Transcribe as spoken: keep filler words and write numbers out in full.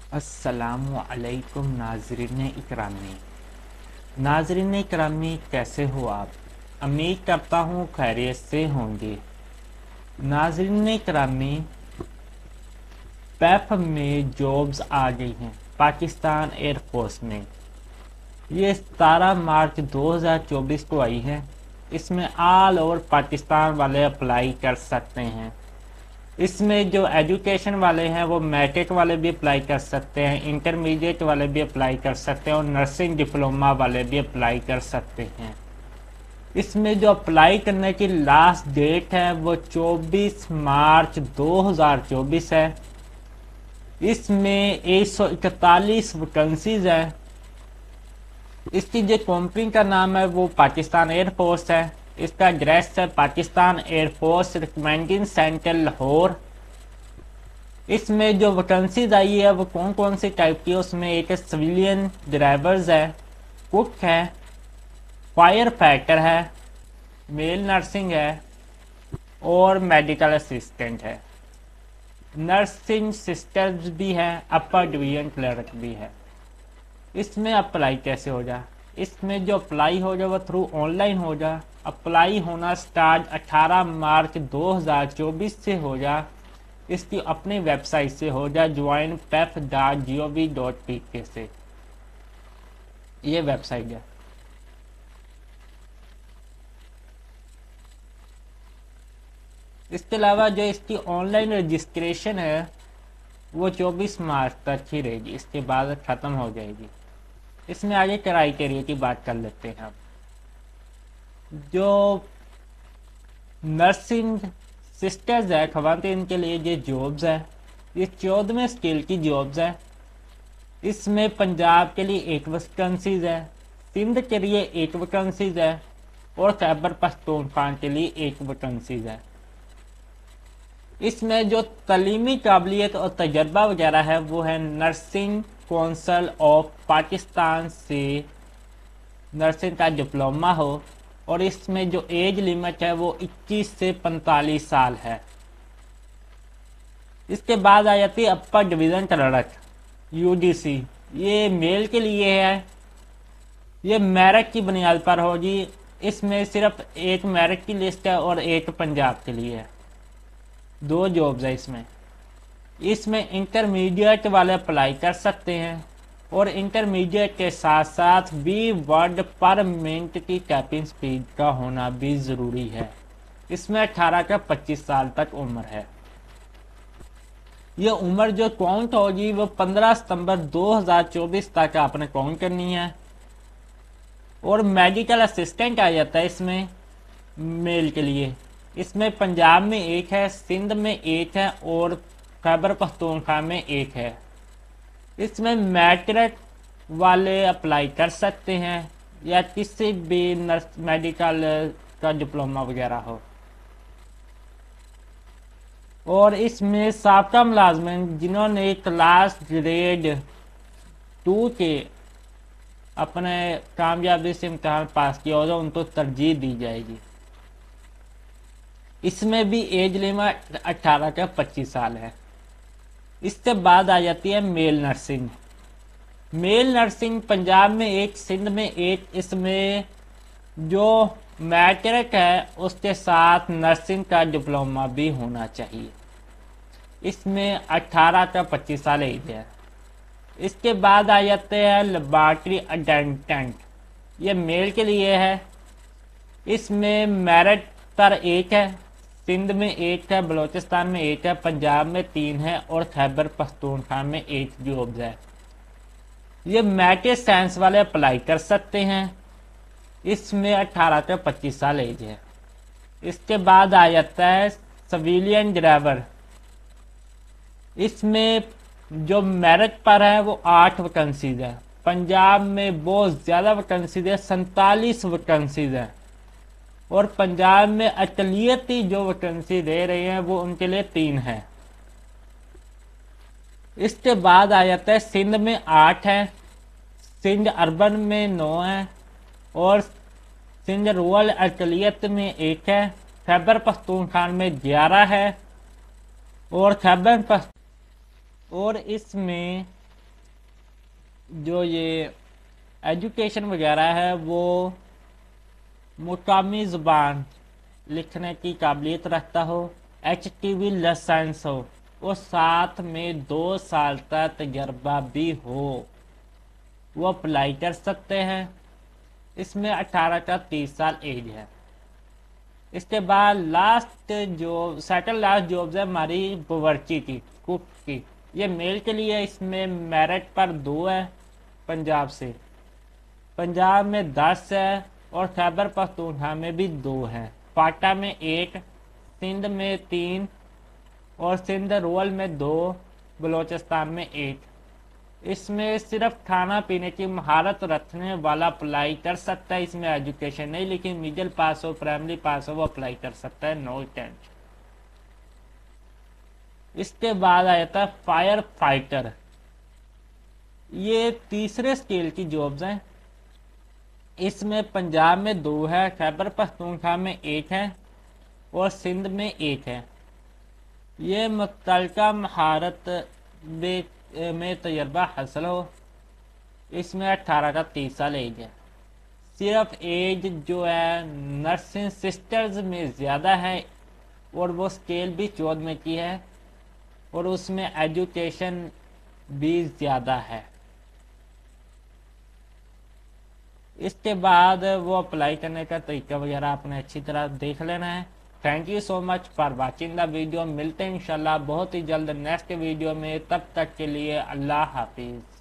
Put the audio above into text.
السلام علیکم ناظرین اکرامی ناظرین اکرامی کیسے ہو آپ؟ امید کرتا ہوں خیریت سے ہوں گے۔ ناظرین اکرامی، پیف میں جابز آ گئی ہیں پاکستان ایئر فورس میں۔ یہ ستارہ مارچ دو ہزار چوبیس کو آئی ہے۔ اس میں آل اوور پاکستان والے اپلائی کر سکتے ہیں۔ اس میں جو ایجوکیشن والے ہیں وہ میٹرک والے بھی اپلائی کر سکتے ہیں، انٹرمیڈیٹ والے بھی اپلائی کر سکتے ہیں اور نرسنگ ڈپلوما والے بھی اپلائی کر سکتے ہیں۔ اس میں جو اپلائی کرنے کی لاسٹ ڈیٹ ہے وہ چوبیس مارچ دو ہزار چوبیس ہے۔ اس میں ایک سو اکتالیس ویکنسیز ہیں۔ اس کی جو کمپنی کا نام ہے وہ پاکستان ایئر فورس ہے۔ اس کا ایڈریس ہے Pakistan air force recommending centre Lahore. اس میں جو ویکنسیز آئی ہے وہ کون کون سی ٹائپ کی ہے؟ اس میں ایک سویلین ڈرائیورز ہے، کک ہے، فائر فائٹر ہے، میل نرسنگ ہے اور میڈیکل اسسٹنٹ ہے۔ نرسنگ سسٹرز بھی ہے، اپر ڈویژن کلرک بھی ہے۔ اس میں اپلائی کیسے ہو جا؟ اس میں جو اپلائی ہو جا وہ تھرو آن لائن ہو جا۔ اپلائی ہونا سٹارٹ اٹھارہ مارچ دو ہزار چوبیس سے ہو جا۔ اس کی اپنی ویب سائٹ سے ہو جا، join PAF dot G O V dot P K سے۔ یہ ویب سائٹ ہے۔ اس کے علاوہ جو اس کی آن لائن رجسٹریشن ہے وہ چوبیس مارچ تک ہی رہے گی، اس کے بعد ختم ہو جائے گی۔ اس میں آگے کرائیٹیریا کی بات کر لیتے ہیں۔ جو نرسنگ سسٹرز ہے خواتین کے لیے یہ جابز ہے، یہ چودہویں اسکیل کی جابز ہے۔ اس میں پنجاب کے لیے ایک ویکنسیز ہے، سندھ کے لیے ایک ویکنسیز ہے اور خیبر پختونخوا کے لیے ایک ویکنسیز ہے۔ اس میں جو تعلیمی قابلیت اور تجربہ وغیرہ ہے وہ ہے نرسنگ کونسل آف پاکستان سے نرسنگ کا ڈپلوما ہو، اور اس میں جو ایج لیمٹ ہے وہ اکیس سے پینتالیس سال ہے۔ اس کے بعد آ جاتی ہے upper division clerk U D C, یہ میل کے لیے ہے، یہ میرٹ کی بنیاد پر ہوگی۔ اس میں صرف ایک میرٹ کی لسٹ ہے اور ایک پنجاب کے لیے ہے، دو جابز ہے اس میں۔ اس میں انٹرمیڈیٹ والے اپلائی کر سکتے ہیں اور انٹرمیڈیٹ کے ساتھ ساتھ وی ورڈ پر منٹ کی ٹائپنگ سپیڈ کا ہونا بھی ضروری ہے۔ اس میں اٹھارہ کا پچیس سال تک عمر ہے۔ یہ عمر جو کاؤنٹ ہوگی وہ پندرہ ستمبر دو ہزار چوبیس تک آپ نے کاؤنٹ کرنی ہے۔ اور میڈیکل اسسٹنٹ آ جاتا ہے اس میں میل کے لیے۔ اس میں پنجاب میں ایک ہے، سندھ میں ایک ہے اور خیبر پختونخوا میں ایک ہے۔ اس میں میٹرک والے اپلائی کر سکتے ہیں یا کسی بھی نرس میڈیکل کا ڈپلوما وغیرہ ہو۔ اور اس میں سابقہ ملازمین جنہوں نے کلاس گریڈ ٹو کے اپنے کامیابی سے امتحان پاس کیا ہوگا ان کو ترجیح دی جائے گی۔ اس میں بھی ایج لمٹ اٹھارہ کا پچیس سال ہے۔ اس کے بعد آ جاتی ہے male nursing. Male nursing Punjab میں ایک، سندھ میں ایک۔ اس میں جو میٹرک ہے اس کے ساتھ نرسنگ کا ڈپلوما بھی ہونا چاہیے۔ اس میں اٹھارہ کا پچیس سال ایج ہے۔ اس کے بعد آ جاتے ہیں لیبارٹری اٹینڈنٹ، یہ میل کے لیے ہے۔ اس میں میرٹ پر ایک ہے، سندھ میں ایک ہے، بلوچستان میں ایک ہے، پنجاب میں تین ہے اور خیبر پختونخوا میں ایک جابز ہے۔ یہ میٹر سائنس والے اپلائی کر سکتے ہیں۔ اس میں اٹھارہ سے پچیس سال ایج ہے۔ اس کے بعد آ جاتا ہے سویلین ڈرائیور۔ اس میں جو میرٹ پر ہے وہ آٹھ ویکنسیز ہے۔ پنجاب میں بہت زیادہ ویکنسیز ہے، سینتالیس ویکنسیز ہیں، اور پنجاب میں اقلیتی جو ویکنسی دے رہے ہیں وہ ان کے لیے تین ہے۔ اس کے بعد آ جاتا ہے سندھ میں آٹھ ہے، سندھ اربن میں نو ہے اور سندھ رورل اقلیت میں ایک ہے، خیبر پختونخوا میں گیارہ ہے اور خیبر پخت اور اس میں جو یہ ایجوکیشن وغیرہ ہے وہ مقامی زبان لکھنے کی قابلیت رکھتا ہو، ایچ ٹی وی لائسنس ہو اور ساتھ میں دو سال تک تجربہ بھی ہو، وہ اپلائی کر سکتے ہیں۔ اس میں اٹھارہ کا تیس سال ایج ہے۔ اس کے بعد لاسٹ جو سیکنڈ لاسٹ جابز ہے ہماری باورچی کی، کوک کی، یہ میل کے لیے۔ اس میں میرٹ پر دو ہے پنجاب سے، پنجاب میں دس ہے اور خیبر پختونخوا میں بھی دو ہیں، پاٹا میں ایک، سندھ میں تین اور سندھ رول میں دو، بلوچستان میں ایک۔ اس میں صرف کھانا پینے کی مہارت رکھنے والا اپلائی کر سکتا ہے، اس میں ایجوکیشن نہیں، لیکن میڈل پاس ہو، پرائمری پاس ہو، وہ اپلائی کر سکتا ہے، نو ٹینٹ۔ اس کے بعد آیا تھا فائر فائٹر، یہ تیسرے سکیل کی جابز ہیں۔ اس میں پنجاب میں دو ہے، خیبر پختونخوا میں ایک ہے اور سندھ میں ایک ہے۔ یہ متعلقہ مہارت میں تجربہ حاصل ہو، اس میں اٹھارہ کا تیس سال ایج ہے۔ صرف ایج جو ہے نرسنگ سسٹرز میں زیادہ ہے اور وہ سکیل بھی چودہ میں کی ہے اور اس میں ایجوکیشن بھی زیادہ ہے۔ اس کے بعد وہ اپلائی کرنے کا طریقہ وغیرہ آپ نے اچھی طرح دیکھ لینا ہے۔ Thank you so much for watching the video. ملتے ہیں انشاءاللہ بہت ہی جلد نیکسٹ ویڈیو میں، تب تک کے لیے اللہ حافظ۔